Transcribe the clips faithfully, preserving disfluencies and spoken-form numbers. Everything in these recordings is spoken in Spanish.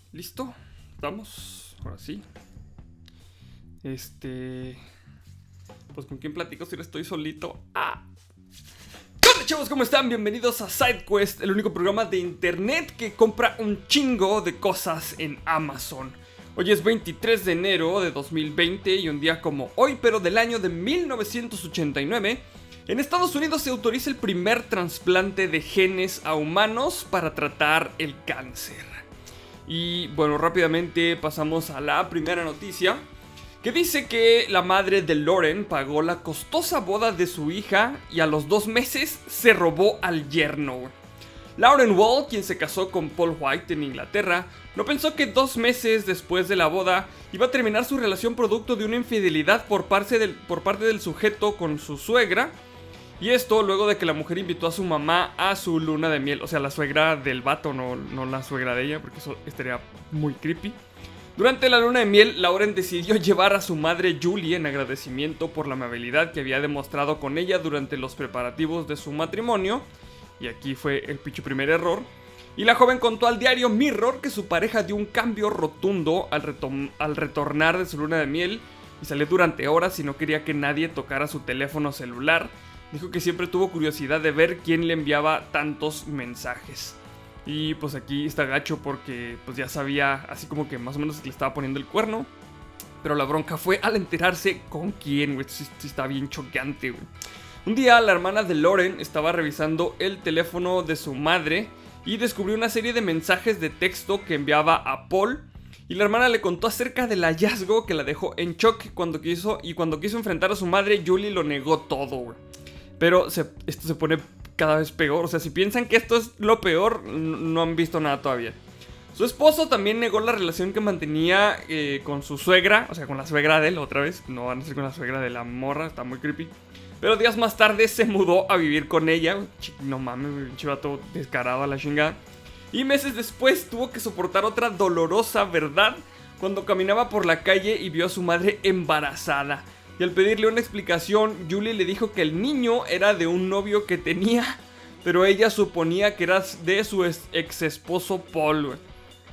¿Listo? ¿Estamos? Ahora sí. Este... Pues ¿con quién platico si no estoy solito? ¡Ah! Hola chavos, ¿cómo están? Bienvenidos a SideQuest, el único programa de internet que compra un chingo de cosas en Amazon. Hoy es veintitrés de enero de dos mil veinte y un día como hoy, pero del año de mil novecientos ochenta y nueve, en Estados Unidos se autoriza el primer trasplante de genes a humanos para tratar el cáncer. Y bueno, rápidamente pasamos a la primera noticia, que dice que la madre de Lauren pagó la costosa boda de su hija y a los dos meses se robó al yerno. Lauren Wall, quien se casó con Paul White en Inglaterra, no pensó que dos meses después de la boda iba a terminar su relación producto de una infidelidad por parte del, por parte del sujeto con su suegra. Y esto luego de que la mujer invitó a su mamá a su luna de miel. O sea, la suegra del vato, no, no la suegra de ella, porque eso estaría muy creepy. Durante la luna de miel, Lauren decidió llevar a su madre Julie en agradecimiento por la amabilidad que había demostrado con ella durante los preparativos de su matrimonio. Y aquí fue el pinche primer error. Y la joven contó al diario Mirror que su pareja dio un cambio rotundo al, al retornar de su luna de miel y salió durante horas y no quería que nadie tocara su teléfono celular. Dijo que siempre tuvo curiosidad de ver quién le enviaba tantos mensajes. Y pues aquí está gacho porque pues ya sabía así como que más o menos le estaba poniendo el cuerno. Pero la bronca fue al enterarse con quién, güey. Sí, sí está bien choqueante, güey. Un día la hermana de Lauren estaba revisando el teléfono de su madre y descubrió una serie de mensajes de texto que enviaba a Paul. Y la hermana le contó acerca del hallazgo que la dejó en shock cuando quiso, y cuando quiso enfrentar a su madre, Julie lo negó todo, güey. Pero se, esto se pone cada vez peor. O sea, si piensan que esto es lo peor, no han visto nada todavía. Su esposo también negó la relación que mantenía eh, con su suegra. O sea, con la suegra de él otra vez. No van a ser con la suegra de la morra, está muy creepy. Pero días más tarde se mudó a vivir con ella. No mames, un chivato descarado a la chingada. Y meses después tuvo que soportar otra dolorosa verdad cuando caminaba por la calle y vio a su madre embarazada. Y al pedirle una explicación, Julie le dijo que el niño era de un novio que tenía, pero ella suponía que era de su ex esposo Paul, güey.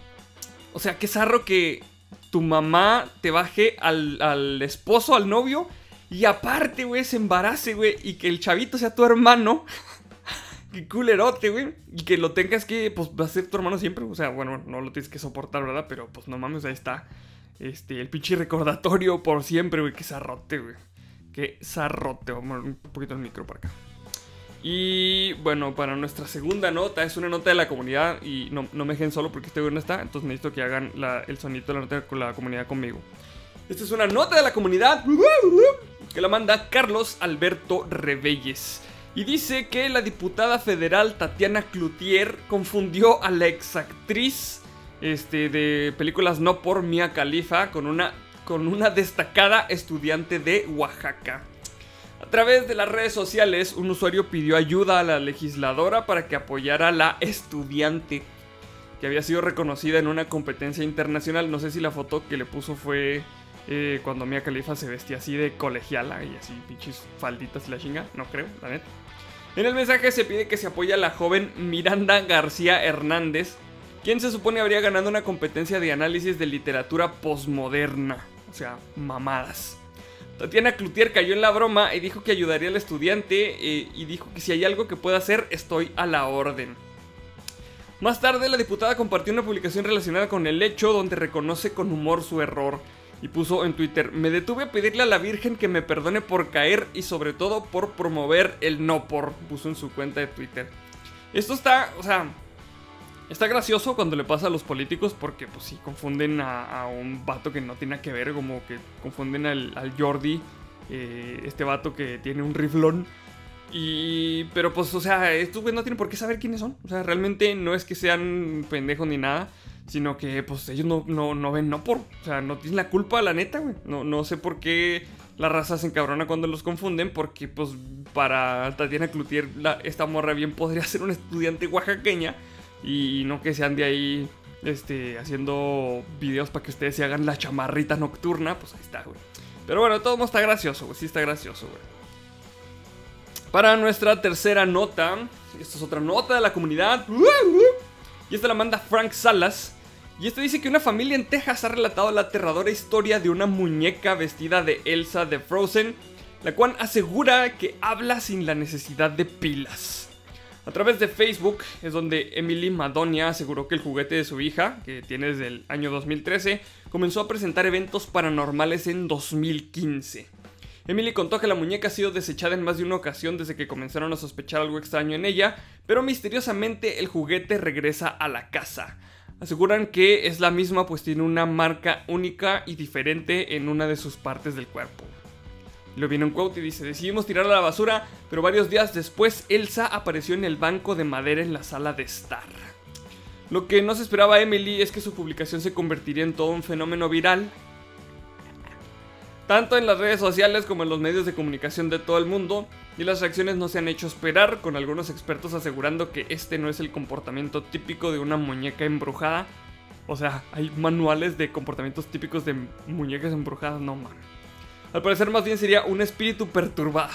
O sea, qué zarro que tu mamá te baje al, al esposo, al novio, y aparte, güey, se embarace, güey, y que el chavito sea tu hermano. Qué culerote, güey. Y que lo tengas que, pues, va a ser tu hermano siempre. O sea, bueno, no lo tienes que soportar, ¿verdad? Pero, pues, no mames, ahí está. Este, el pinche recordatorio por siempre, güey. Qué zarrote, güey. Qué zarrote. Vamos a mover un poquito el micro para acá. Y bueno, para nuestra segunda nota, es una nota de la comunidad. Y no, no me dejen solo porque este güey no está. Entonces necesito que hagan la, el sonido de la nota con la comunidad conmigo. Esta es una nota de la comunidad que la manda Carlos Alberto Rebelles. Y dice que la diputada federal Tatiana Cloutier confundió a la exactriz Este, de películas No por Mia Khalifa con una, con una destacada estudiante de Oaxaca. A través de las redes sociales, un usuario pidió ayuda a la legisladora para que apoyara a la estudiante, que había sido reconocida en una competencia internacional. No sé si la foto que le puso fue eh, cuando Mia Khalifa se vestía así de colegiala y así pinches falditas y la chinga. No creo, la neta. En el mensaje se pide que se apoye a la joven Miranda García Hernández, quien se supone habría ganado una competencia de análisis de literatura posmoderna. O sea, mamadas. Tatiana Cloutier cayó en la broma y dijo que ayudaría al estudiante eh, y dijo que si hay algo que pueda hacer, estoy a la orden. Más tarde, la diputada compartió una publicación relacionada con el hecho donde reconoce con humor su error y puso en Twitter: me detuve a pedirle a la Virgen que me perdone por caer y sobre todo por promover el no por. Puso en su cuenta de Twitter. Esto está, o sea... Está gracioso cuando le pasa a los políticos porque, pues sí, confunden a, a un vato que no tiene que ver, como que confunden al, al Jordi, eh, este vato que tiene un riflón. Y, pero pues, o sea, estos güeyes no tienen por qué saber quiénes son. O sea, realmente no es que sean pendejos ni nada, sino que, pues, ellos no, no, no ven no por. O sea, no tienen la culpa, la neta, güey. No, no sé por qué la raza se encabrona cuando los confunden, porque, pues, para Tatiana Cloutier, la, esta morra bien podría ser una estudiante oaxaqueña. Y no que se ande ahí este, haciendo videos para que ustedes se hagan la chamarrita nocturna. Pues ahí está, güey. Pero bueno, todo está gracioso, güey. Sí está gracioso, güey. Para nuestra tercera nota. Esta es otra nota de la comunidad. Y esta la manda Frank Salas. Y esto dice que una familia en Texas ha relatado la aterradora historia de una muñeca vestida de Elsa de Frozen, la cual asegura que habla sin la necesidad de pilas. A través de Facebook es donde Emily Madonia aseguró que el juguete de su hija, que tiene desde el año dos mil trece, comenzó a presentar eventos paranormales en dos mil quince. Emily contó que la muñeca ha sido desechada en más de una ocasión desde que comenzaron a sospechar algo extraño en ella, pero misteriosamente el juguete regresa a la casa. Aseguran que es la misma pues tiene una marca única y diferente en una de sus partes del cuerpo. Lo viene un quote y dice: decidimos tirarla a la basura, pero varios días después Elsa apareció en el banco de madera en la sala de estar. Lo que no se esperaba a Emily es que su publicación se convertiría en todo un fenómeno viral, tanto en las redes sociales como en los medios de comunicación de todo el mundo, y las reacciones no se han hecho esperar, con algunos expertos asegurando que este no es el comportamiento típico de una muñeca embrujada. O sea, hay manuales de comportamientos típicos de muñecas embrujadas, no man. Al parecer más bien sería un espíritu perturbado.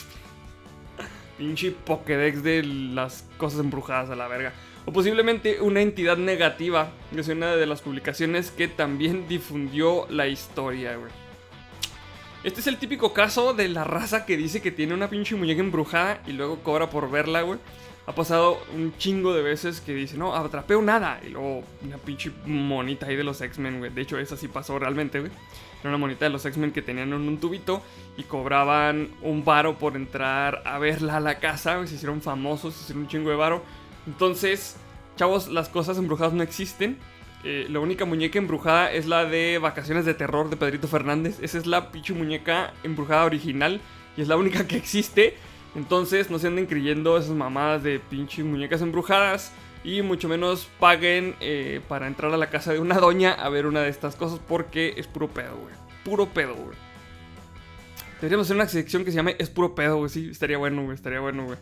Pinche Pokédex de las cosas embrujadas a la verga. O posiblemente una entidad negativa, que es una de las publicaciones que también difundió la historia, güey. Este es el típico caso de la raza que dice que tiene una pinche muñeca embrujada y luego cobra por verla, güey. Ha pasado un chingo de veces que dice, no, atrapé un hada. Y luego una pinche monita ahí de los X-Men, güey. De hecho, esa sí pasó realmente, güey. Era una monita de los X-Men que tenían en un tubito y cobraban un varo por entrar a verla a la casa, güey. Se hicieron famosos, se hicieron un chingo de varo. Entonces, chavos, las cosas embrujadas no existen. Eh, la única muñeca embrujada es la de Vacaciones de Terror de Pedrito Fernández. Esa es la pinche muñeca embrujada original y es la única que existe. Entonces no se anden creyendo esas mamadas de pinches muñecas embrujadas y mucho menos paguen eh, para entrar a la casa de una doña a ver una de estas cosas, porque es puro pedo, güey. Puro pedo, güey. Deberíamos hacer una sección que se llame Es puro pedo, güey. Sí, estaría bueno, güey. Estaría bueno, güey.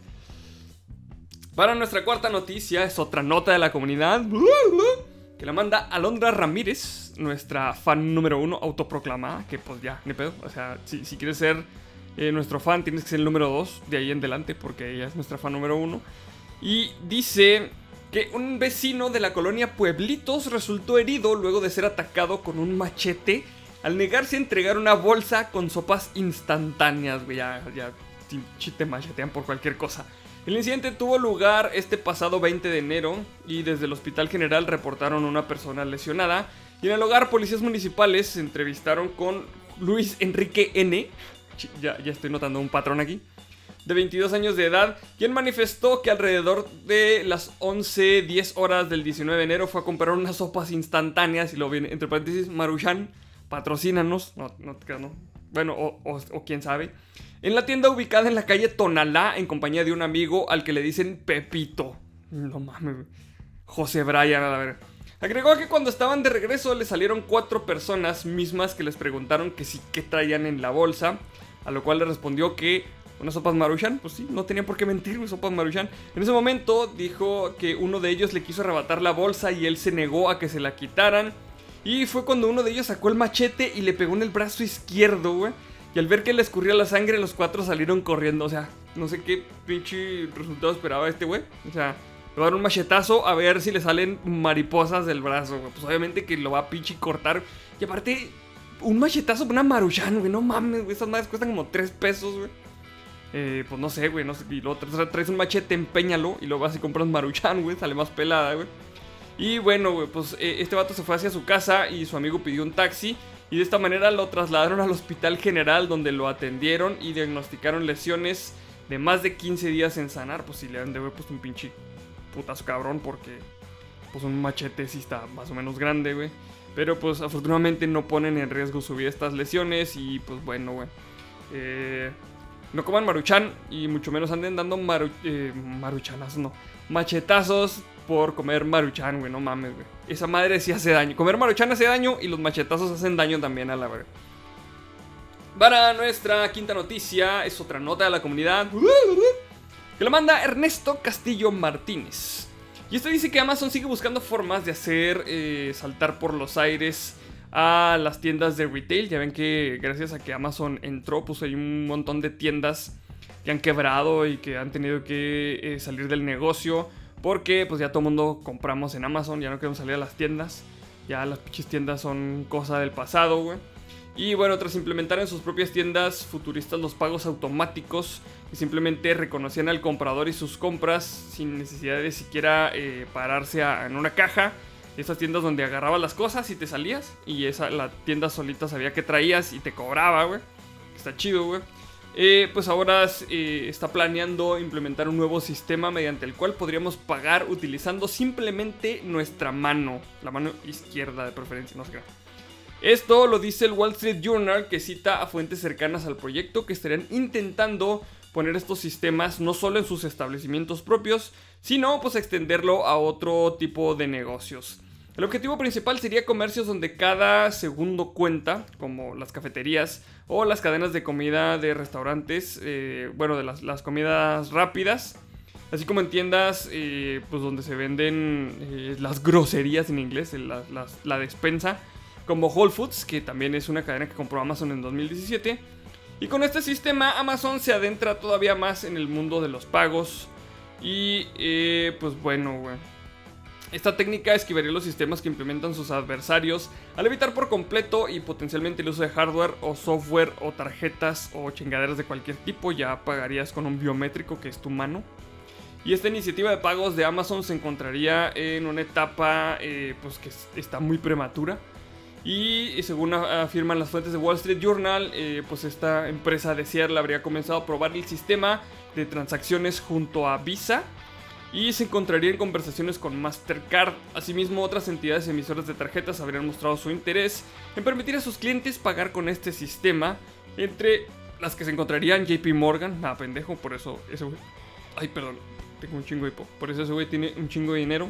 Para nuestra cuarta noticia es otra nota de la comunidad que la manda Alondra Ramírez, nuestra fan número uno autoproclamada, que pues ya, ni pedo. O sea, si, si quieres ser eh, nuestro fan, tienes que ser el número dos de ahí en adelante, porque ella es nuestra fan número uno. Y dice que un vecino de la colonia Pueblitos resultó herido luego de ser atacado con un machete al negarse a entregar una bolsa con sopas instantáneas, güey. Ya, ya te machetean por cualquier cosa. El incidente tuvo lugar este pasado veinte de enero y desde el Hospital General reportaron una persona lesionada. Y en el hogar, policías municipales se entrevistaron con Luis Enrique N. Ya, ya estoy notando un patrón aquí. De veintidós años de edad, quien manifestó que alrededor de las once diez horas del diecinueve de enero fue a comprar unas sopas instantáneas. Y lo viene entre paréntesis, Maruchan, patrocínanos. No, no, no. Bueno, o, o, o quién sabe. En la tienda ubicada en la calle Tonalá, en compañía de un amigo al que le dicen Pepito. No mames, José Brian, a la verga. Agregó que cuando estaban de regreso le salieron cuatro personas mismas que les preguntaron que sí, qué traían en la bolsa. A lo cual le respondió que unas sopas Maruchan, pues sí, no tenían por qué mentir, sopas Maruchan. En ese momento dijo que uno de ellos le quiso arrebatar la bolsa y él se negó a que se la quitaran. Y fue cuando uno de ellos sacó el machete y le pegó en el brazo izquierdo, güey. Y al ver que le escurría la sangre, los cuatro salieron corriendo. O sea, no sé qué pinche resultado esperaba este güey. O sea, le va a dar un machetazo a ver si le salen mariposas del brazo, güey. Pues obviamente que lo va a pinche cortar. Y aparte, un machetazo por una Maruchan, güey. No mames, güey. Esas madres cuestan como tres pesos, güey. Eh, pues no sé, güey. No sé, y luego traes, traes un machete, empeñalo. Y luego vas y compras Maruchan, güey. Sale más pelada, güey. Y bueno, güey, pues eh, este vato se fue hacia su casa y su amigo pidió un taxi. Y de esta manera lo trasladaron al Hospital General, donde lo atendieron y diagnosticaron lesiones de más de quince días en sanar. Pues si le han de haber puesto un pinche putazo cabrón, porque pues un machete sí está más o menos grande, güey. Pero pues afortunadamente no ponen en riesgo su vida estas lesiones. Y pues bueno, güey, eh, no coman Maruchan y mucho menos anden dando maru eh, maruchanas, no, machetazos por comer Maruchan, güey, no mames, güey. Esa madre sí hace daño. Comer Maruchan hace daño y los machetazos hacen daño también, a la verga. Para nuestra quinta noticia, es otra nota de la comunidad que la manda Ernesto Castillo Martínez. Y esto dice que Amazon sigue buscando formas de hacer eh, saltar por los aires a las tiendas de retail. Ya ven que gracias a que Amazon entró, pues hay un montón de tiendas que han quebrado y que han tenido que eh, salir del negocio. Porque pues ya todo el mundo compramos en Amazon, ya no queremos salir a las tiendas. Ya las pinches tiendas son cosa del pasado, güey. Y bueno, tras implementar en sus propias tiendas futuristas los pagos automáticos, que simplemente reconocían al comprador y sus compras sin necesidad de siquiera eh, pararse a, en una caja. Esas tiendas donde agarrabas las cosas y te salías, y esa, la tienda solita sabía que traías y te cobraba, güey. Está chido, güey. Eh, pues ahora eh, está planeando implementar un nuevo sistema mediante el cual podríamos pagar utilizando simplemente nuestra mano, la mano izquierda de preferencia, no sé qué. Esto lo dice el Wall Street Journal, que cita a fuentes cercanas al proyecto que estarían intentando poner estos sistemas no solo en sus establecimientos propios, sino pues extenderlo a otro tipo de negocios. El objetivo principal sería comercios donde cada segundo cuenta, como las cafeterías o las cadenas de comida de restaurantes, eh, bueno, de las, las comidas rápidas, así como en tiendas eh, pues donde se venden eh, las groserías en inglés, la, la, la despensa, como Whole Foods, que también es una cadena que compró Amazon en dos mil diecisiete. Y con este sistema Amazon se adentra todavía más en el mundo de los pagos. Y eh, pues bueno, güey. Esta técnica esquivaría los sistemas que implementan sus adversarios al evitar por completo y potencialmente el uso de hardware o software o tarjetas o chingaderas de cualquier tipo. Ya pagarías con un biométrico que es tu mano. Y esta iniciativa de pagos de Amazon se encontraría en una etapa eh, pues que está muy prematura. Y según afirman las fuentes de Wall Street Journal, eh, pues esta empresa de Seattle habría comenzado a probar el sistema de transacciones junto a Visa y se encontraría en conversaciones con Mastercard. Asimismo, otras entidades emisoras de tarjetas habrían mostrado su interés en permitir a sus clientes pagar con este sistema, entre las que se encontrarían J P Morgan. Nada, pendejo, por eso ese güey... Ay, perdón, tengo un chingo de hipo. Por eso ese güey tiene un chingo de dinero.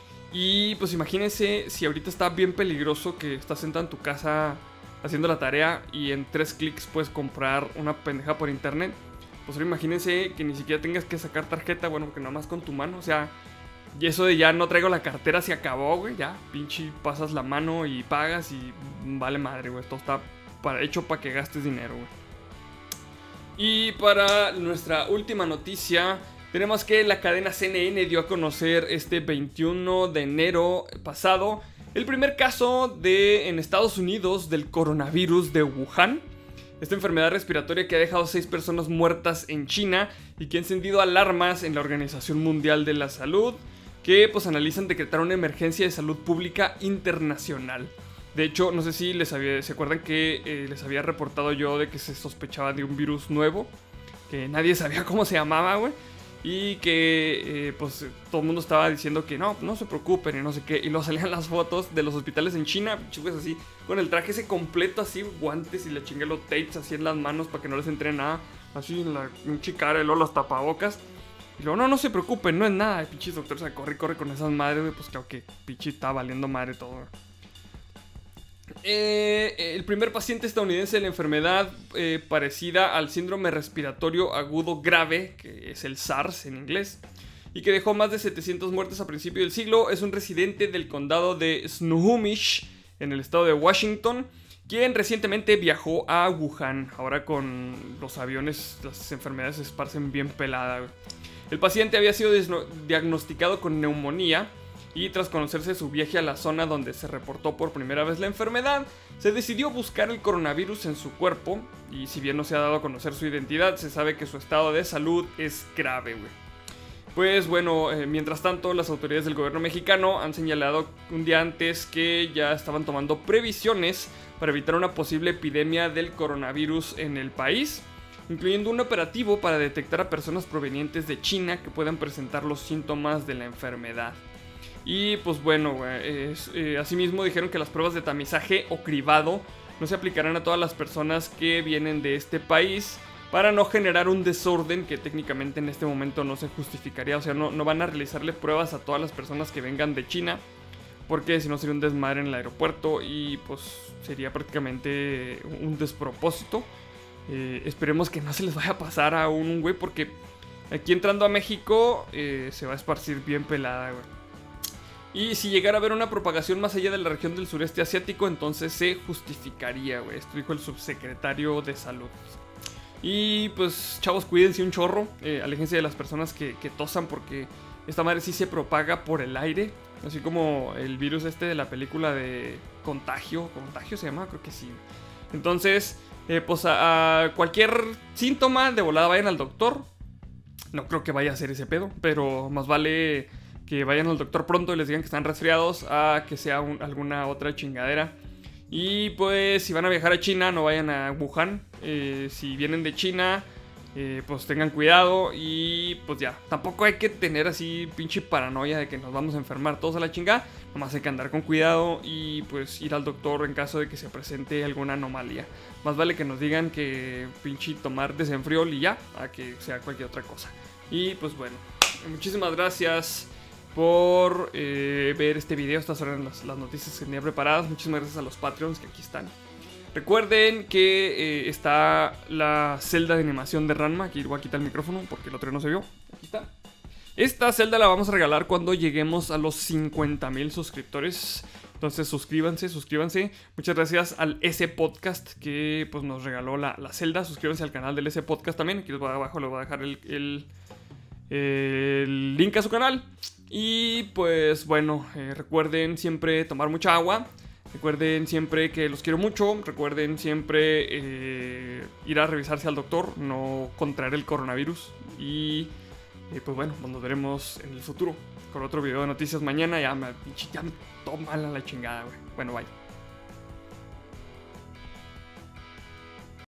Y pues imagínense si ahorita está bien peligroso que estás sentado en tu casa haciendo la tarea y en tres clics puedes comprar una pendeja por internet. Pues ahora imagínense que ni siquiera tengas que sacar tarjeta, bueno, porque nada más con tu mano, o sea, y eso de ya no traigo la cartera se acabó, güey, ya, pinche pasas la mano y pagas y vale madre, güey, esto está para, hecho para que gastes dinero, güey. Y para nuestra última noticia, tenemos que la cadena C N N dio a conocer este veintiuno de enero pasado el primer caso de, en Estados Unidos, del coronavirus de Wuhan. Esta enfermedad respiratoria que ha dejado seis personas muertas en China y que ha encendido alarmas en la Organización Mundial de la Salud, que pues analizan decretar una emergencia de salud pública internacional. De hecho, no sé si les había, se acuerdan que eh, les había reportado yo de que se sospechaba de un virus nuevo, que nadie sabía cómo se llamaba, güey. Y que eh, pues todo el mundo estaba diciendo que no, no se preocupen y no sé qué. Y luego salían las fotos de los hospitales en China, chicos, así, con el traje ese completo, así, guantes y le chingué los tapes así en las manos para que no les entre nada. Así en la pinche cara y luego los tapabocas. Y luego, no, no se preocupen, no es nada. El pinche doctor se corre y corre con esas madres, güey. Pues claro que pinche está valiendo madre todo, güey. Eh, el primer paciente estadounidense de la enfermedad eh, parecida al síndrome respiratorio agudo grave, que es el SARS en inglés, y que dejó más de setecientas muertes a principios del siglo, es un residente del condado de Snohomish, en el estado de Washington, quien recientemente viajó a Wuhan. Ahora con los aviones las enfermedades se esparcen bien pelada. El paciente había sido diagnosticado con neumonía. Y tras conocerse su viaje a la zona donde se reportó por primera vez la enfermedad, se decidió buscar el coronavirus en su cuerpo. Y si bien no se ha dado a conocer su identidad, se sabe que su estado de salud es grave, güey. Pues bueno, eh, mientras tanto, las autoridades del gobierno mexicano han señalado un día antes que ya estaban tomando previsiones para evitar una posible epidemia del coronavirus en el país, incluyendo un operativo para detectar a personas provenientes de China que puedan presentar los síntomas de la enfermedad. Y pues bueno, güey, eh, asimismo dijeron que las pruebas de tamizaje o cribado no se aplicarán a todas las personas que vienen de este país para no generar un desorden que técnicamente en este momento no se justificaría. O sea, no, no van a realizarle pruebas a todas las personas que vengan de China, porque si no sería un desmadre en el aeropuerto y pues sería prácticamente un despropósito. Eh, esperemos que no se les vaya a pasar a un güey, porque aquí entrando a México eh, se va a esparcir bien pelada, güey. Y si llegara a haber una propagación más allá de la región del sureste asiático, entonces se justificaría, güey. Esto dijo el subsecretario de salud. Y pues, chavos, cuídense un chorro. Eh, aléjense de las personas que, que tosan, porque esta madre sí se propaga por el aire. Así como el virus este de la película de Contagio. ¿Contagio se llama? Creo que sí. Entonces, eh, pues a, a cualquier síntoma de volada vayan al doctor. No creo que vaya a ser ese pedo, pero más vale que vayan al doctor pronto y les digan que están resfriados a que sea un, alguna otra chingadera. Y pues si van a viajar a China, no vayan a Wuhan. Eh, si vienen de China, eh, pues tengan cuidado. Y pues ya, tampoco hay que tener así pinche paranoia de que nos vamos a enfermar todos a la chingada. Nomás hay que andar con cuidado y pues ir al doctor en caso de que se presente alguna anomalía. Más vale que nos digan que pinche tomar desenfriol y ya, a que sea cualquier otra cosa. Y pues bueno, muchísimas gracias por eh, ver este video. Estas eran las, las noticias que tenía preparadas. Muchísimas gracias a los Patreons que aquí están. Recuerden que eh, está la celda de animación de Ranma. Aquí voy a quitar el micrófono porque el otro no se vio. Aquí está. Esta celda la vamos a regalar cuando lleguemos a los cincuenta mil suscriptores. Entonces suscríbanse, suscríbanse. Muchas gracias al S Podcast que pues, nos regaló la, la celda. Suscríbanse al canal del S Podcast también. Aquí abajo les voy a dejar el, el, el link a su canal. Y pues bueno, eh, recuerden siempre tomar mucha agua. Recuerden siempre que los quiero mucho. Recuerden siempre eh, ir a revisarse al doctor, no contraer el coronavirus. Y eh, pues bueno, nos veremos en el futuro con otro video de noticias mañana. Ya me, ya me toma la chingada, güey. Bueno, bye.